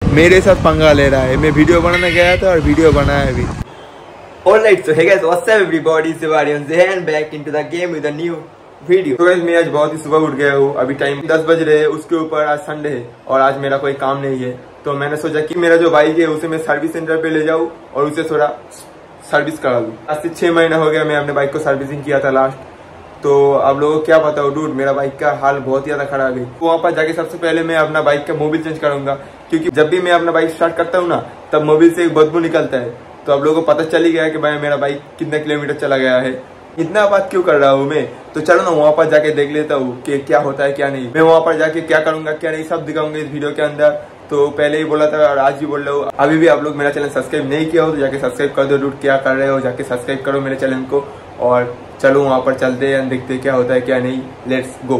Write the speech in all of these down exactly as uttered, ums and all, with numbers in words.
मेरे साथ पंगा ले रहा है। मैं वीडियो बनाने गया था और वीडियो बनाया भी। Alright, so hey guys, what's up everybody? It's Varian Zahan back into the game with a new video. तो guys मैं आज बहुत ही सुबह उठ गया हूँ। अभी टाइम दस बज रहे हैं। उसके ऊपर आज संडे है और आज मेरा कोई काम नहीं है, तो मैंने सोचा कि मेरा जो बाइक है उसे मैं सर्विस सेंटर पे ले जाऊँ और उसे थोड़ा सर्विस करा लूँ। आज से छह महीना हो गया मैं अपने बाइक को सर्विसिंग किया था लास्ट। तो आप लोगों को क्या पता हो डूड, मेरा बाइक का हाल बहुत ही ज्यादा खराब है। वहाँ पर जाके सबसे पहले मैं अपना बाइक का मोबिल चेंज करूंगा, क्योंकि जब भी मैं अपना बाइक स्टार्ट करता हूँ ना तब मोबिल से एक बदबू निकलता है। तो आप लोगों को पता चल ही गया कि भाई मेरा बाइक कितने किलोमीटर चला गया है। इतना बात क्यों कर रहा हूँ मैं, तो चलो ना वहाँ पर जाके देख लेता हूँ कि क्या होता है क्या नहीं। मैं वहाँ पर जाके क्या करूंगा क्या नहीं सब दिखाऊंगा इस वीडियो के अंदर। तो पहले ही बोला था और आज भी बोल रहा हूँ, अभी भी आप लोग मेरा चैनल सब्सक्राइब नहीं किया हो तो जाके सब्सक्राइब कर दो। डूड क्या कर रहे हो, जाके सब्सक्राइब करो मेरे चैनल को। और चलो वहाँ पर चलते हैं, देखते हैं क्या होता है क्या नहीं। Let's go.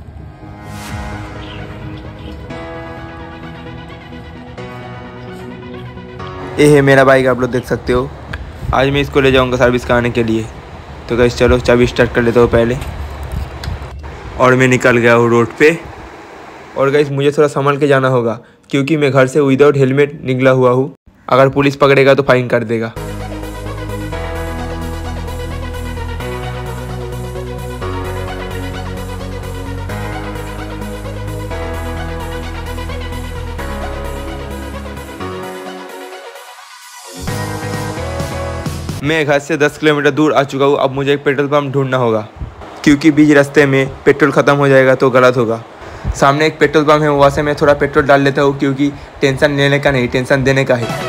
ये है मेरा बाइक, आप लोग देख सकते हो। आज मैं इसको ले जाऊंगा सर्विस कराने के लिए। तो गाइस चलो चाबी स्टार्ट कर लेता हूँ पहले। और मैं निकल गया हूँ रोड पे। और गाइस मुझे थोड़ा संभल के जाना होगा, क्योंकि मैं घर से विदाउट हेलमेट निकला हुआ हूँ। अगर पुलिस पकड़ेगा तो फाइन कर देगा। मैं घर से दस किलोमीटर दूर आ चुका हूँ। अब मुझे एक पेट्रोल पंप ढूंढना होगा, क्योंकि बीच रास्ते में पेट्रोल ख़त्म हो जाएगा तो गलत होगा। सामने एक पेट्रोल पंप है, वहाँ से मैं थोड़ा पेट्रोल डाल लेता हूँ, क्योंकि टेंशन लेने का नहीं टेंशन देने का है।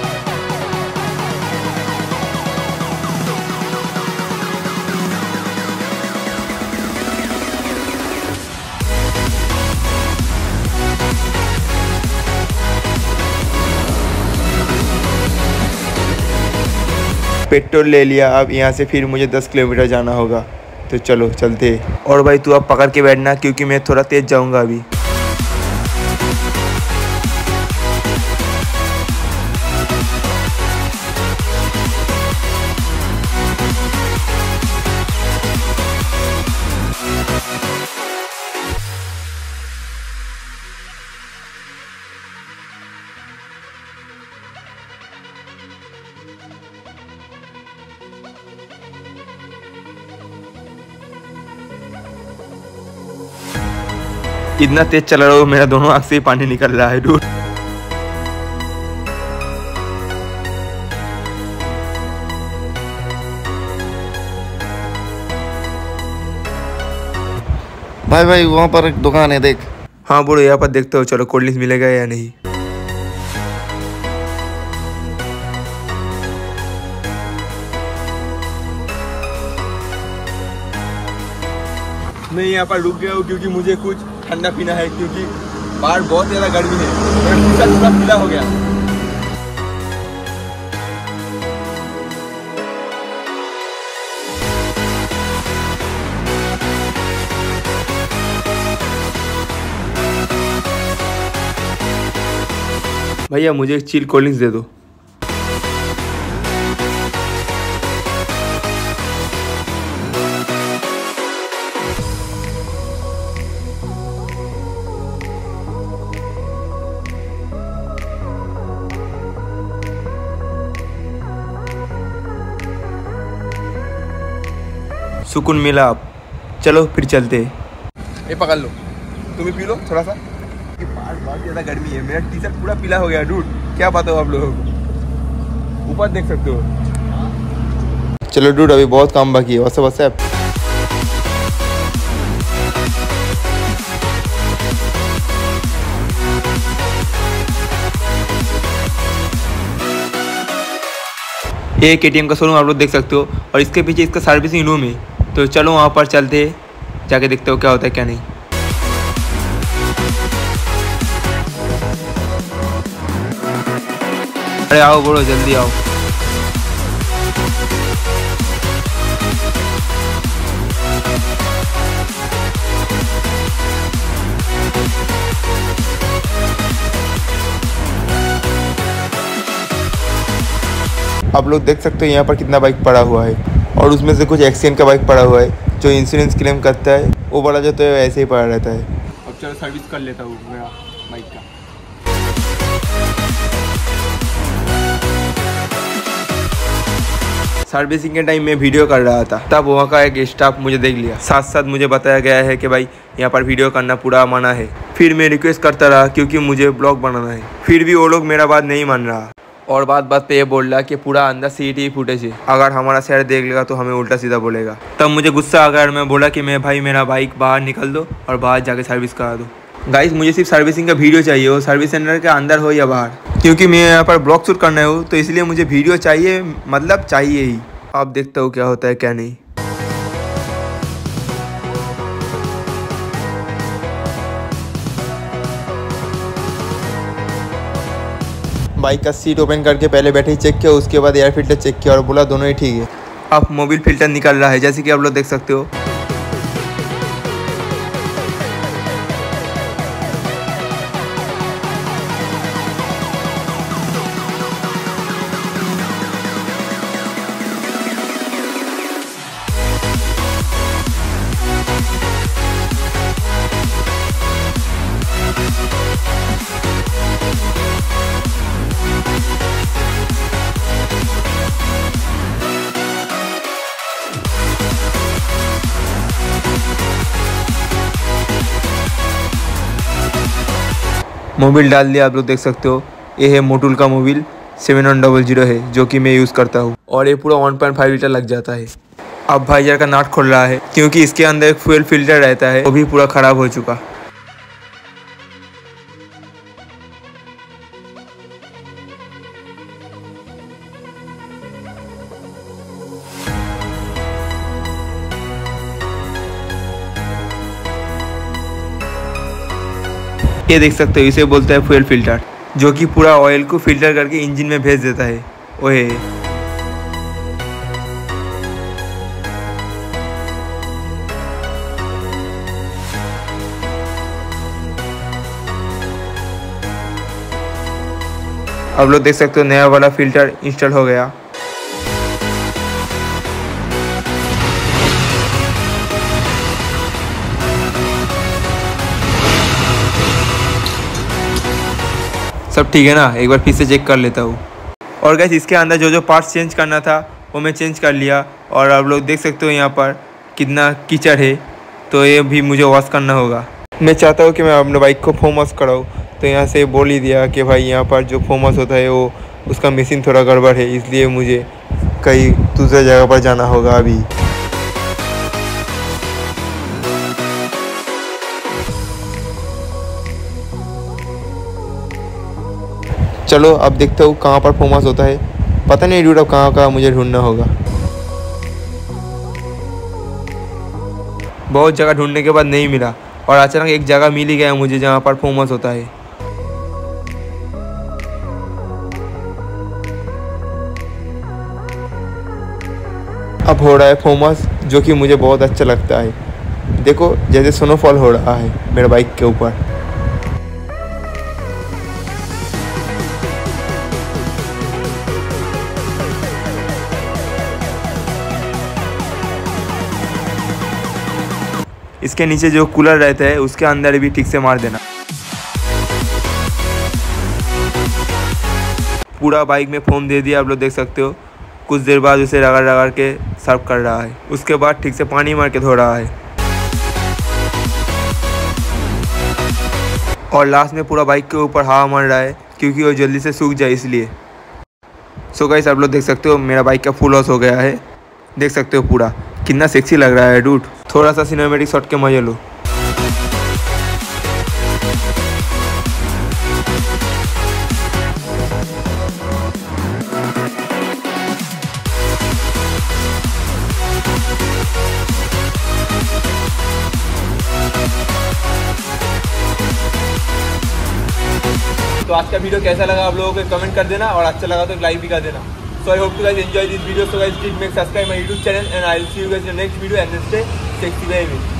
पेट्रोल ले लिया। अब यहाँ से फिर मुझे दस किलोमीटर जाना होगा, तो चलो चलते। और भाई तू अब पकड़ के बैठना, क्योंकि मैं थोड़ा तेज जाऊँगा अभी। इतना तेज चल रहा हूँ, मेरा दोनों आँख से ही पानी निकल रहा है डूड। भाई भाई वहाँ पर एक दुकान है देख। हाँ बोलो, यहाँ पर देखते हो। चलो कोल्ड ड्रिंक्स मिलेगा या नहीं। मैं यहाँ पर रुक गया हूँ क्योंकि मुझे कुछ ठंडा पीना है, क्योंकि बाहर बहुत ज़्यादा गर्मी है। मेरा टी-शर्ट पूरा पीला हो गया। भैया मुझे एक चिल कोल्ड ड्रिंक्स दे दो। सुकून मिला। आप चलो फिर चलते। ये पकड़ लो, तुम भी पी लो थोड़ा सा। बाहर बहुत ज़्यादा गर्मी है। मेरा टी शर्ट पूरा पीला हो गया डूड। क्या पता हो आप लोगों को, ऊपर देख सकते हो। चलो डूड अभी बहुत काम बाकी है। वैसे वैसे ये केटीएम का शोरूम आप लोग देख सकते हो, और इसके पीछे इसका सर्विसिंग रूम है। तो चलो वहाँ पर चलते, जाके देखते हो क्या होता है क्या नहीं। अरे आओ बोलो, जल्दी आओ। आप लोग देख सकते हो यहाँ पर कितना बाइक पड़ा हुआ है, और उसमें से कुछ एक्सीडेंट का बाइक पड़ा हुआ है जो इंश्योरेंस क्लेम करता है। वो बड़ा जो तो ऐसे ही पड़ा रहता है। अब चलो सर्विस कर लेता हूँ मेरा बाइक का। सर्विसिंग के टाइम में वीडियो कर रहा था, तब वहाँ का एक स्टाफ मुझे देख लिया। साथ साथ मुझे बताया गया है कि भाई यहाँ पर वीडियो करना पूरा मना है। फिर मैं रिक्वेस्ट करता रहा क्योंकि मुझे ब्लॉग बनाना है, फिर भी वो लोग मेरा बात नहीं मान रहा और बात बात पे ये बोल रहा कि पूरा अंदर सीसीटीवी फुटेज है, अगर हमारा शहर देख लेगा तो हमें उल्टा सीधा बोलेगा। तब मुझे गुस्सा आ गया और मैं बोला कि मैं भाई मेरा बाइक बाहर निकल दो और बाहर जाके सर्विस करा दो। गाइस मुझे सिर्फ सर्विसिंग का वीडियो चाहिए, वो सर्विस सेंटर के अंदर हो या बाहर, क्योंकि मैं यहाँ पर ब्लॉग शूट करना है तो इसलिए मुझे वीडियो चाहिए, मतलब चाहिए ही। अब देखता हूँ क्या होता है क्या नहीं। बाइक का सीट ओपन करके पहले बैठे ही चेक किया, उसके बाद एयर फिल्टर चेक किया और बोला दोनों ही ठीक है। अब मोबिल फिल्टर निकल रहा है, जैसे कि आप लोग देख सकते हो। मोबिल डाल दिया, आप लोग देख सकते हो। ये है मोटूल का Mobil seven one double zero है, जो कि मैं यूज़ करता हूँ और ये पूरा वन पॉइंट फाइव लीटर लग जाता है। अब वाइजर का नाट खोल रहा है क्योंकि इसके अंदर एक फ्यूल फिल्टर रहता है, वो भी पूरा ख़राब हो चुका। ये देख सकते हो, इसे बोलते हैं फ्यूल फिल्टर, जो कि पूरा ऑयल को फिल्टर करके इंजन में भेज देता है। ओए अब लोग देख सकते हो नया वाला फिल्टर इंस्टॉल हो गया। सब ठीक है ना, एक बार फिर से चेक कर लेता हूँ। और गाइस इसके अंदर जो जो पार्ट्स चेंज करना था वो मैं चेंज कर लिया। और आप लोग देख सकते हो यहाँ पर कितना कीचड़ है, तो ये भी मुझे वॉश करना होगा। मैं चाहता हूँ कि मैं अपने बाइक को फोम वॉश कराऊँ, तो यहाँ से बोल ही दिया कि भाई यहाँ पर जो फोम वॉश होता है वो उसका मशीन थोड़ा गड़बड़ है, इसलिए मुझे कहीं दूसरे जगह पर जाना होगा अभी। चलो अब देखता हूँ कहाँ पर फोम वॉश होता है। पता नहीं डूड, अब कहाँ कहाँ मुझे ढूंढना होगा। बहुत जगह ढूंढने के बाद नहीं मिला और अचानक एक जगह मिल ही गया मुझे जहाँ पर फोम वॉश होता है। अब हो रहा है फोम वॉश, जो कि मुझे बहुत अच्छा लगता है। देखो जैसे स्नोफॉल हो रहा है मेरे बाइक के ऊपर। इसके नीचे जो कूलर रहता है उसके अंदर भी ठीक से मार देना। पूरा बाइक में फोम दे दिया, आप लोग देख सकते हो। कुछ देर बाद उसे रगड़ रगड़ के सर्व कर रहा है, उसके बाद ठीक से पानी मार के धो रहा है और लास्ट में पूरा बाइक के ऊपर हवा मार रहा है क्योंकि वो जल्दी से सूख जाए इसलिए। सो गाइस आप लोग देख सकते हो मेरा बाइक का फुल लॉस हो गया है। देख सकते हो पूरा कितना सेक्सी लग रहा है डूड। थोड़ा सा सिनेमैटिक शॉट के मजे लो। तो आज का वीडियो कैसा लगा आप लोगों को कमेंट कर देना और अच्छा लगा तो लाइक भी कर देना। So I hope you guys enjoy this video. So guys, please make subscribe my YouTube channel and I'll see you guys in the next video and then stay sexy baby.